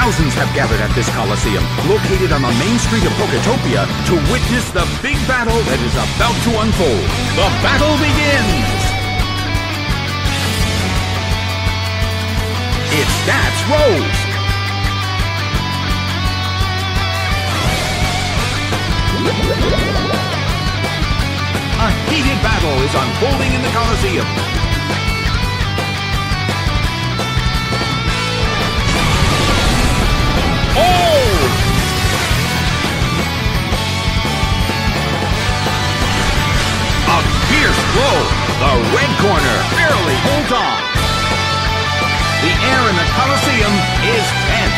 Thousands have gathered at this Coliseum, located on the main street of Poketopia, to witness the big battle that is about to unfold. The battle begins! It's Stats Rose! A heated battle is unfolding in the Coliseum. Oh! A fierce blow. The red corner barely holds on. The air in the Coliseum is tense.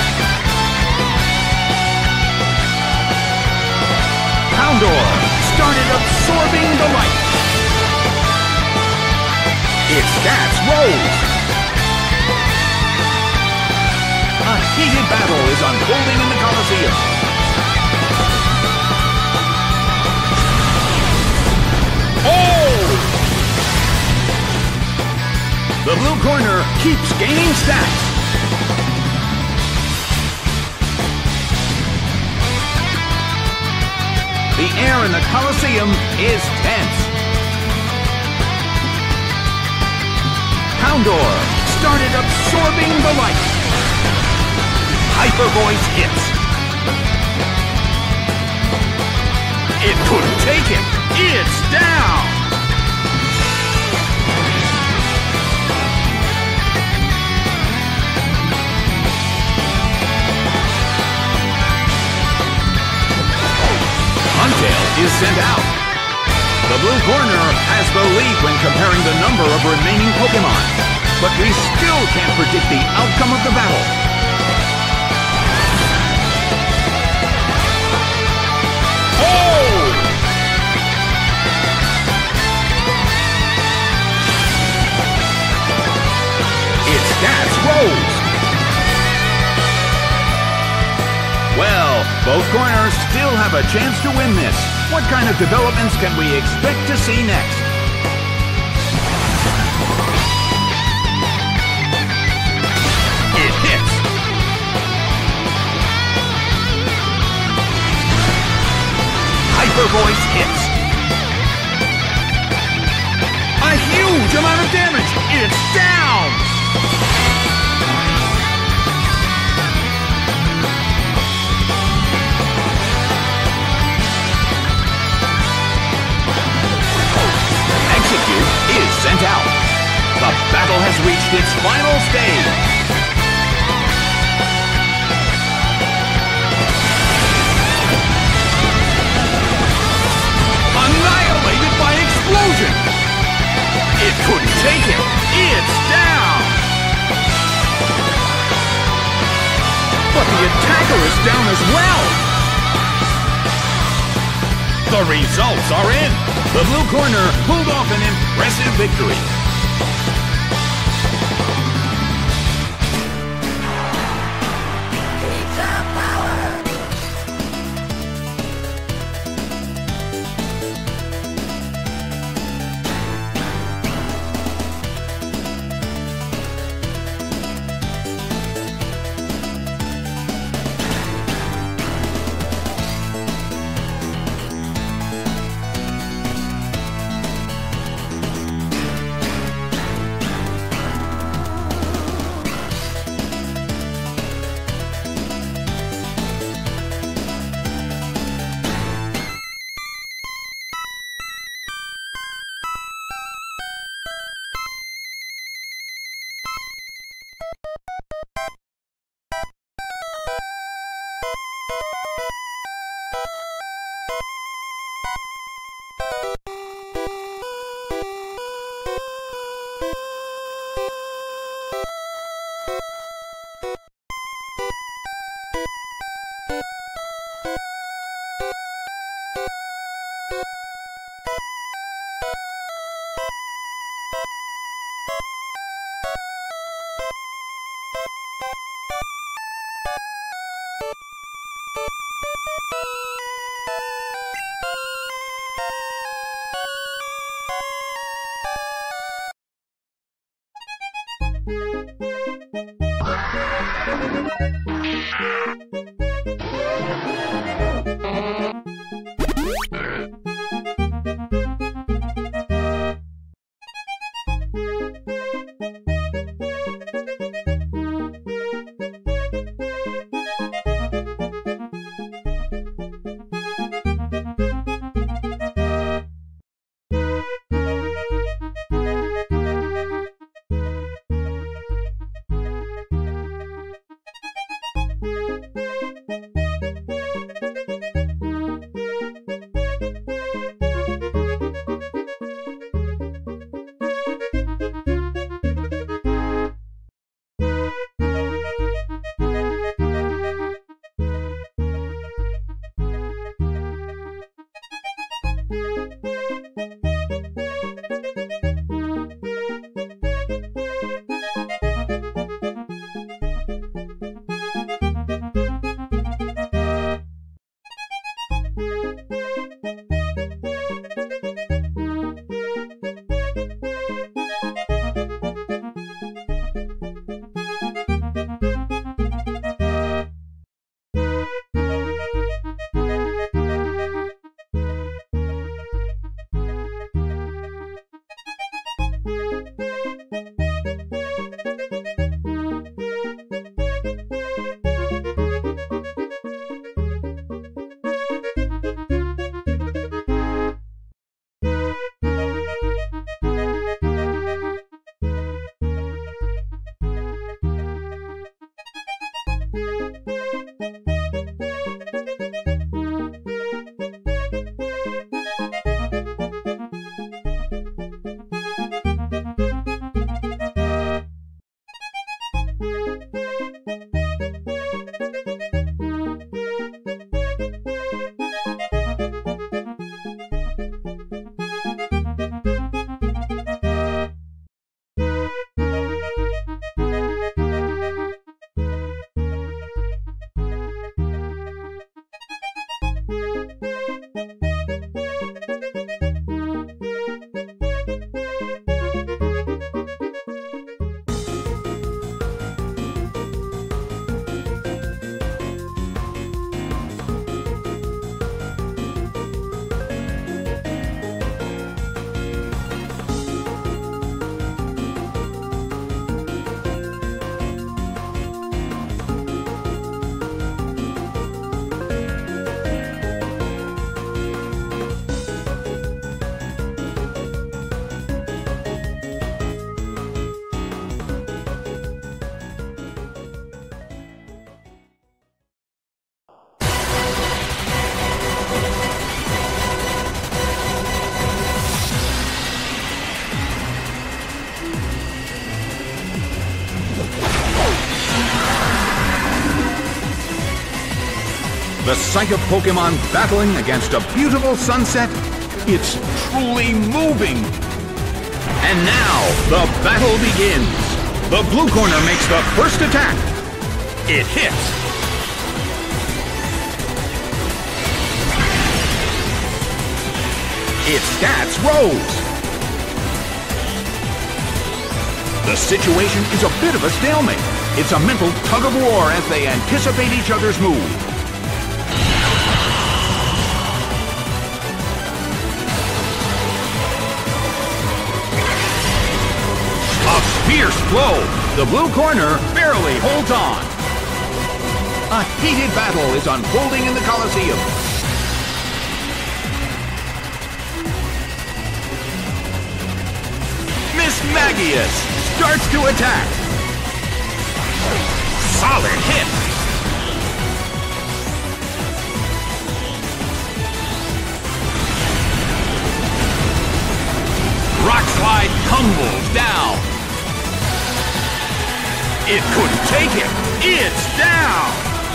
Houndour started absorbing the light. It's Stats Rose. A heated battle is unfolding in the Coliseum. Oh! The blue corner keeps gaining stats. The air in the Coliseum is tense. Houndour started absorbing the light. Hyper Voice hits. It couldn't take it. It's down. Huntail is sent out. The blue corner has the lead when comparing the number of remaining Pokemon, but we still can't predict the outcome of the battle. It's Stats Rose! Well, both corners still have a chance to win this. What kind of developments can we expect to see next? It hits! Hyper Voice hits! A huge amount of damage! It's down! Execute is sent out. The battle has reached its final stage. Annihilated by explosion! It couldn't take it! It's down! But the attacker is down as well! The results are in! The blue corner pulled off an impressive victory. The sight of Pokemon battling against a beautiful sunset, it's truly moving. And now, the battle begins. The blue corner makes the first attack. It hits. Its stats rose. The situation is a bit of a stalemate. It's a mental tug-of-war as they anticipate each other's move. A fierce blow. The blue corner barely holds on. A heated battle is unfolding in the Colosseum. Mismagius starts to attack. Solid hit. Rock Slide tumbles down. It couldn't take it. It's down.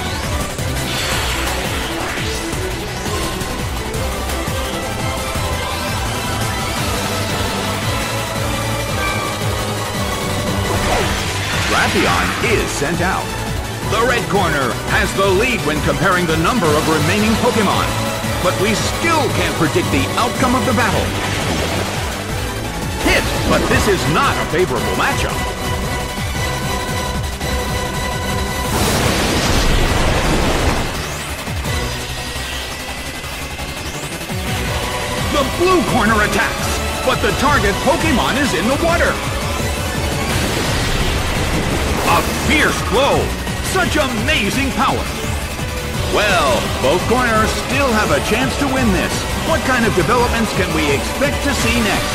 Drapion is sent out. The red corner has the lead when comparing the number of remaining Pokemon, but we still can't predict the outcome of the battle. Hit, but this is not a favorable matchup. blue corner attacks, but the target Pokemon is in the water. A fierce blow! Such amazing power! Well, both corners still have a chance to win this. What kind of developments can we expect to see next?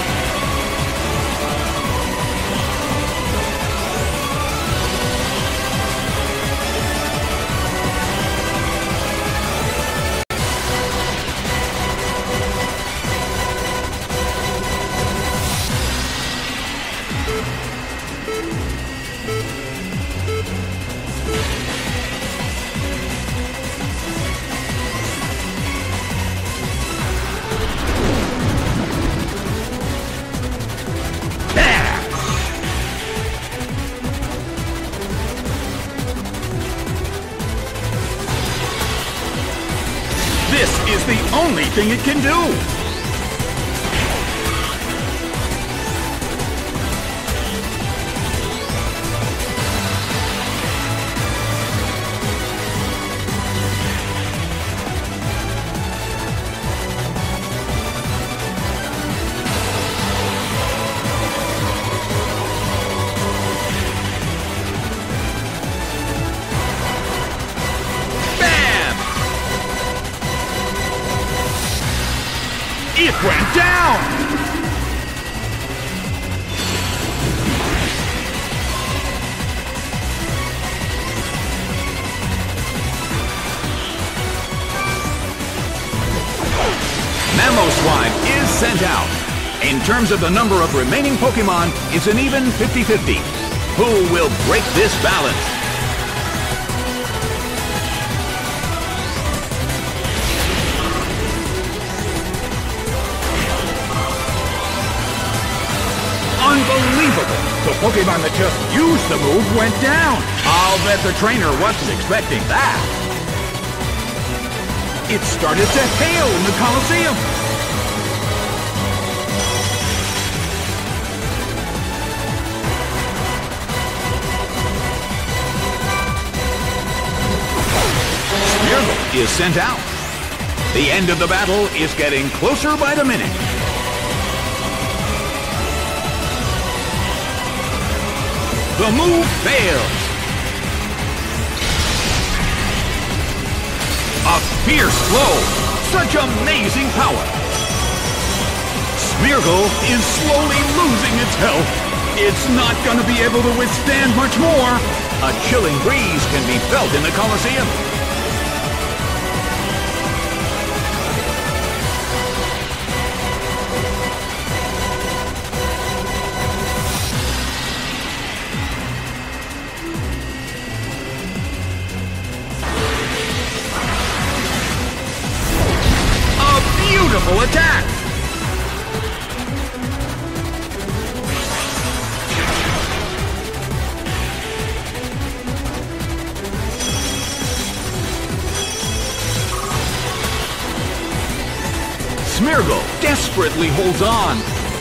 This is the only thing it can do! It went down! Mamoswine is sent out. In terms of the number of remaining Pokemon, it's an even 50-50. Who will break this balance? Unbelievable! The Pokemon that just used the move went down! I'll bet the trainer wasn't expecting that! It started to hail in the Colosseum! Smeargle is sent out. The end of the battle is getting closer by the minute. The move fails. A fierce blow. Such amazing power. Smeargle is slowly losing its health. It's not going to be able to withstand much more. A chilling breeze can be felt in the Colosseum. Beautiful attack! Smeargle desperately holds on.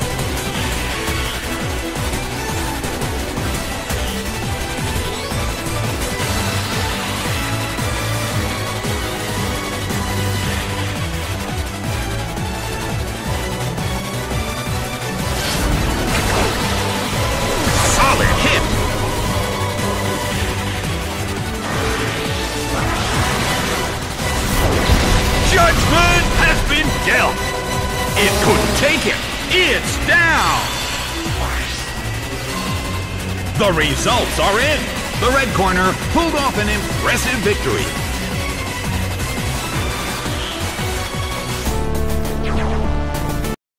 Judgment has been dealt! It couldn't take it! It's down! The results are in! The red corner pulled off an impressive victory.